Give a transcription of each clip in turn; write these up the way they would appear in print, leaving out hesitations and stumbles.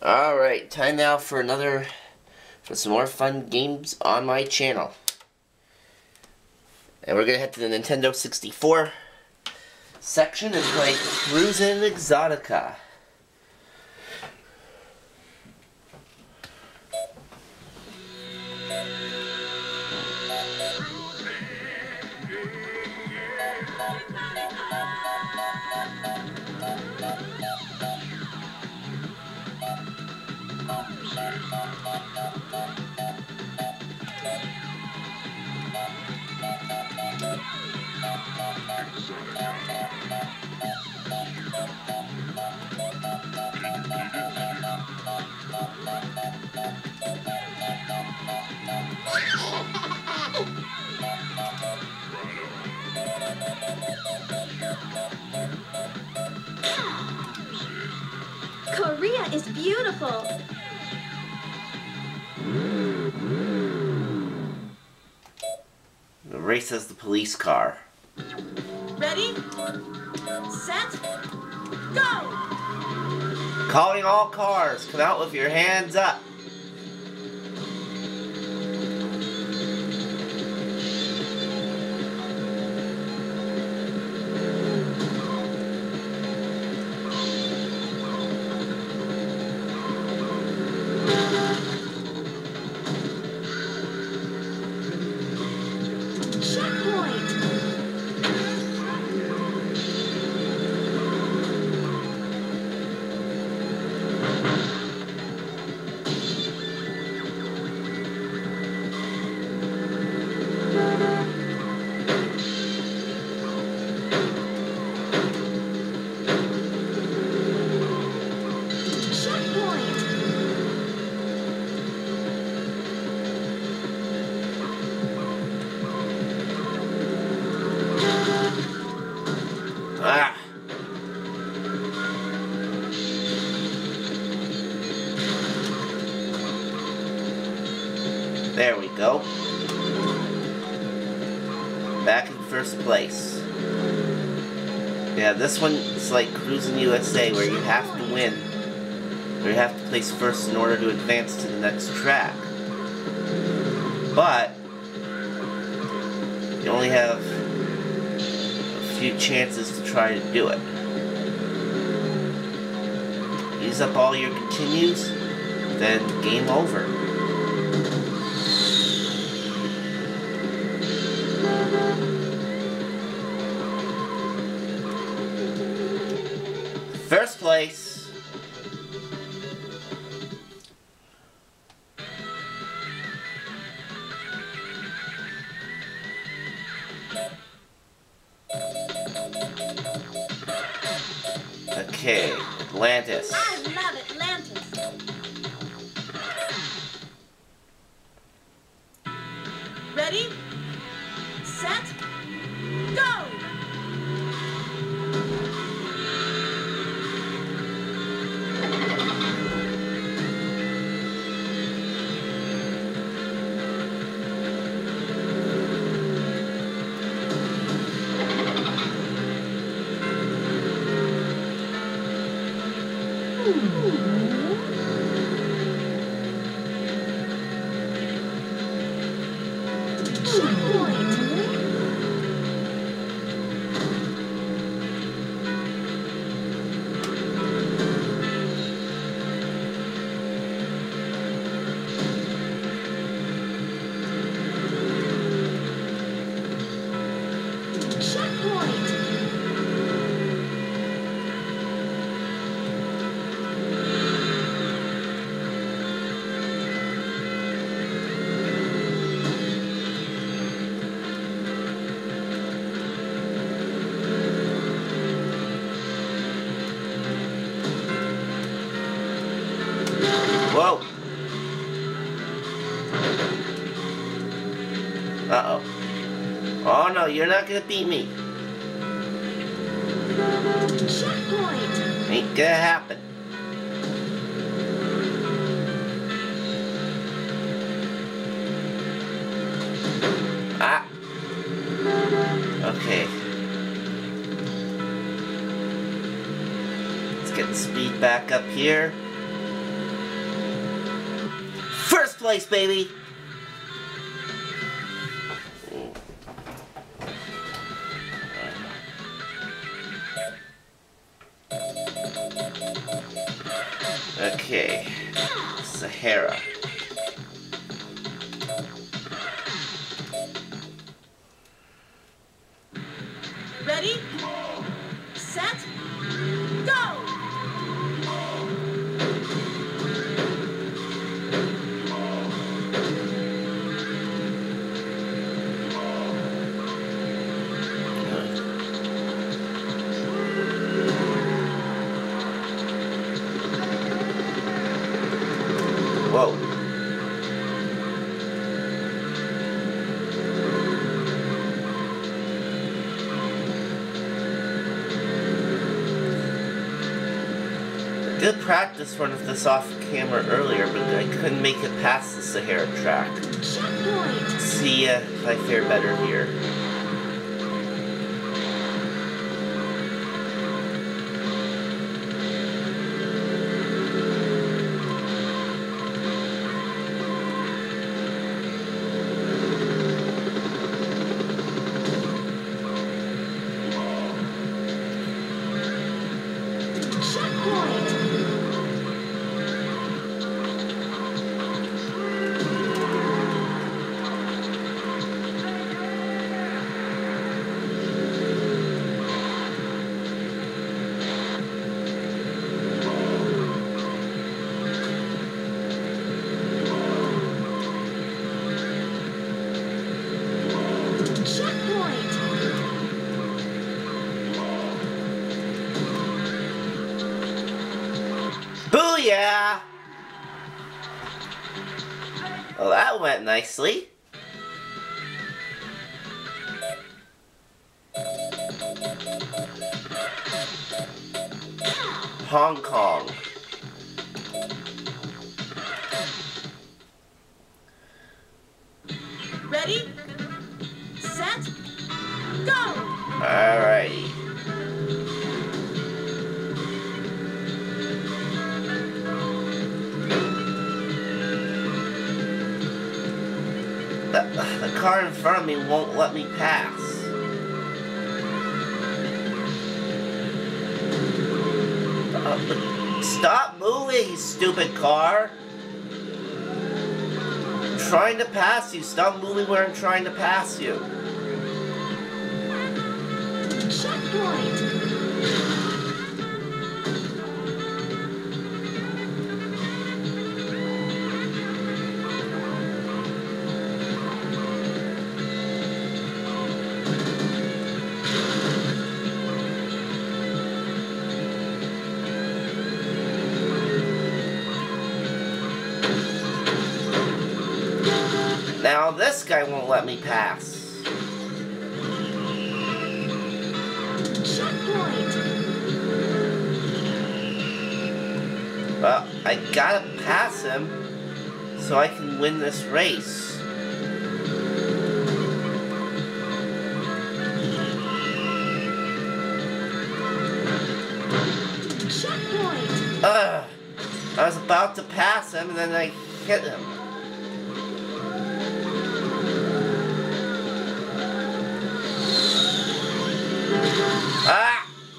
Alright, time now for some more fun games on my channel. And we're gonna head to the Nintendo 64 section and play Cruis'n Exotica. Korea is beautiful. The race as the police car. Ready, set, go! Calling all cars, come out with your hands up. Ah. There we go. Back in first place. Yeah, this one is like Cruis'n USA, where you have to win. Where you have to place first in order to advance to the next track. But you only have a few chances to try to do it. Use up all your continues, then game over. First place. Okay, Atlantis. I love Atlantis. Ready, set, go! Whoa. Uh-oh. Oh no, you're not gonna beat me. Checkpoint. Ain't gonna happen. Ah. Okay. Let's get the speed back up here. First place, baby! Okay, Sahara. Ready, set, go! Whoa. Good practice running this off camera earlier, but I couldn't make it past the Sahara track. Checkpoint! See if I fare better here. Booyah! Well, that went nicely. Hong Kong. Ready, set, go! Alrighty. The car in front of me won't let me pass. Stop moving, you stupid car! I'm trying to pass you. Stop moving where I'm trying to pass you. Checkpoint! Now this guy won't let me pass. Checkpoint! Well, I gotta pass him so I can win this race. Checkpoint! Ugh! I was about to pass him and then I hit him. Ah!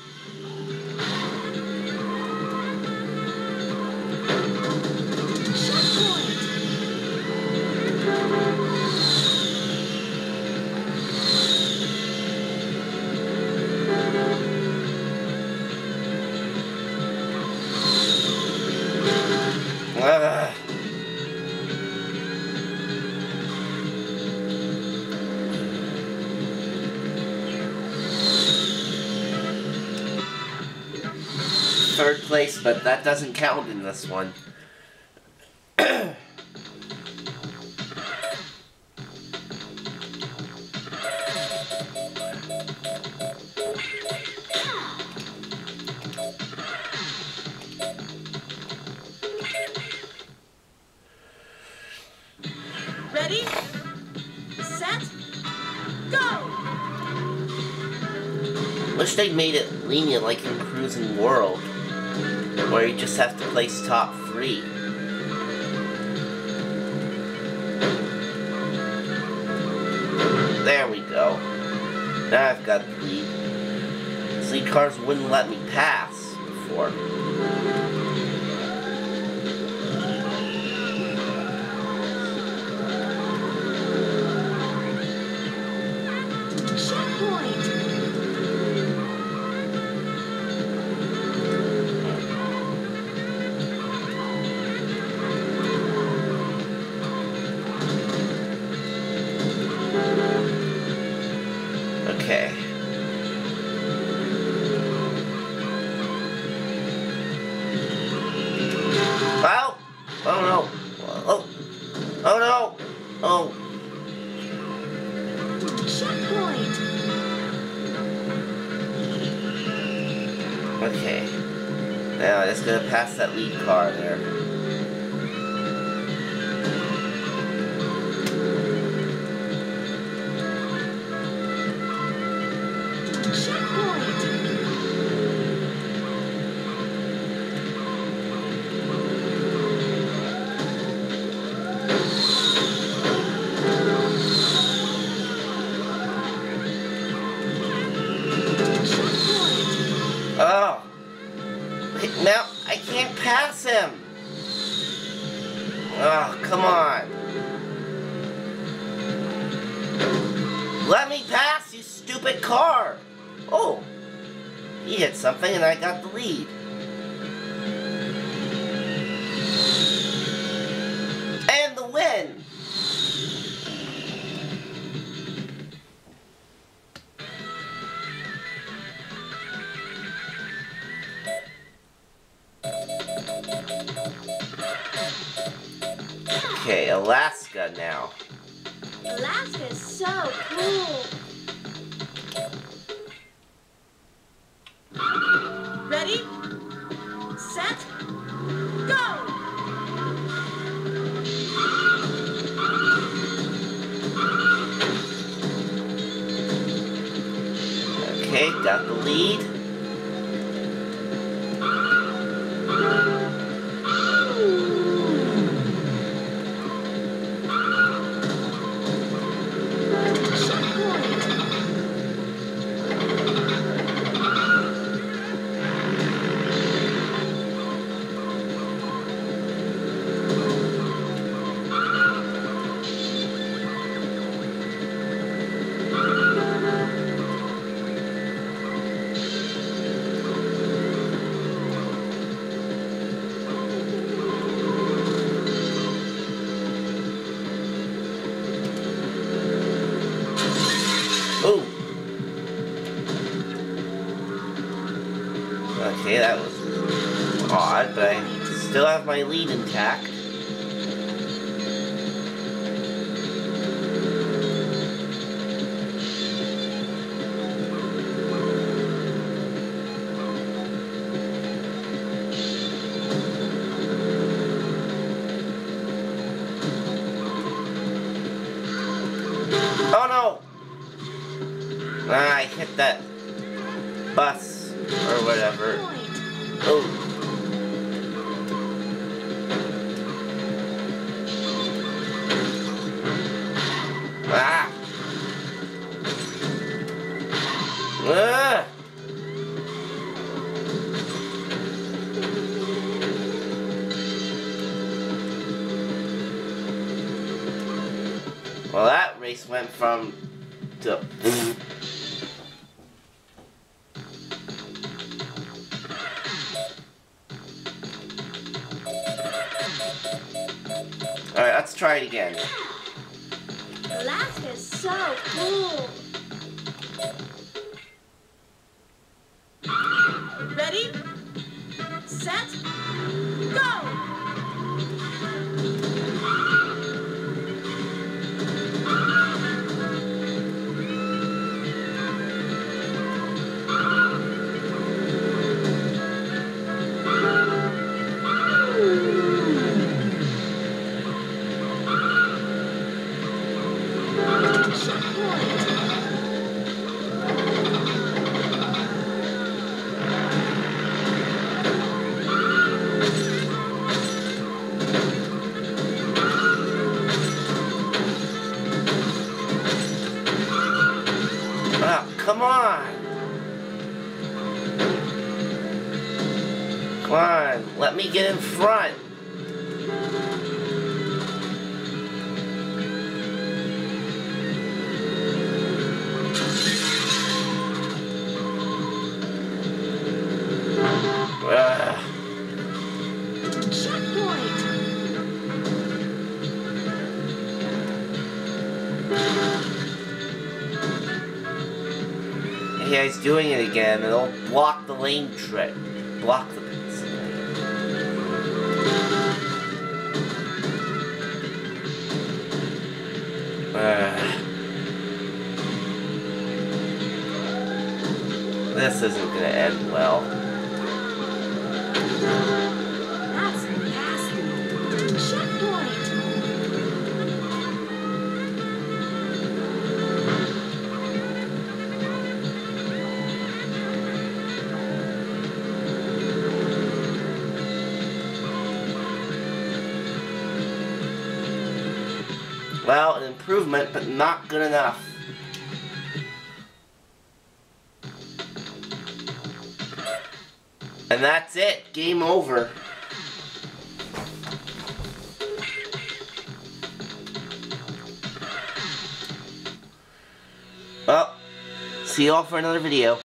Ugh. Third place, but that doesn't count in this one. Ready, set, go! Wish they made it lenient like in Cruis'n World, where you just have to place top 3. Now I've got the lead. These lead cars wouldn't let me pass before. Checkpoint. Okay. Oh! Oh no! Oh! Oh no! Oh! Checkpoint. Okay. Now I'm just gonna pass that lead car there. Checkpoint. Checkpoint. Oh! Now I can't pass him! Oh, come on! Let me pass, you stupid car! Oh! He hit something and I got the lead. And the win! Okay, Alaska now. Alaska is so cool. Ready? Set? Go! Okay, got the lead. Oh! Okay, that was odd, but I still have my lead intact. Oh no! Ah, I hit that bus or whatever. Oh. Ah. Ah. Well, that race went from to Alright, let's try it again. Alaska is so cool. Ready? Set? Go! Checkpoint. Let me get in front. Checkpoint. Yeah, he's doing it again. It'll block the lane trick. Block the pits lane. This isn't gonna end well. That's nasty. Checkpoint. Well, an improvement, but not good enough. And that's it. Game over. Well, see you all for another video.